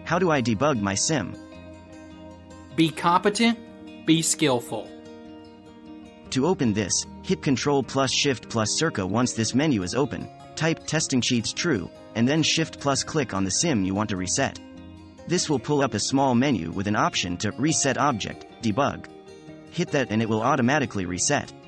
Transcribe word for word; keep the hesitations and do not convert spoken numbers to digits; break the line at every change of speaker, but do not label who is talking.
How do I debug my sim?
Be competent, be skillful.
To open this, hit Control plus Shift plus Circa once this menu is open, type Testing Sheets True, and then Shift plus click on the sim you want to reset. This will pull up a small menu with an option to Reset Object, Debug. Hit that and it will automatically reset.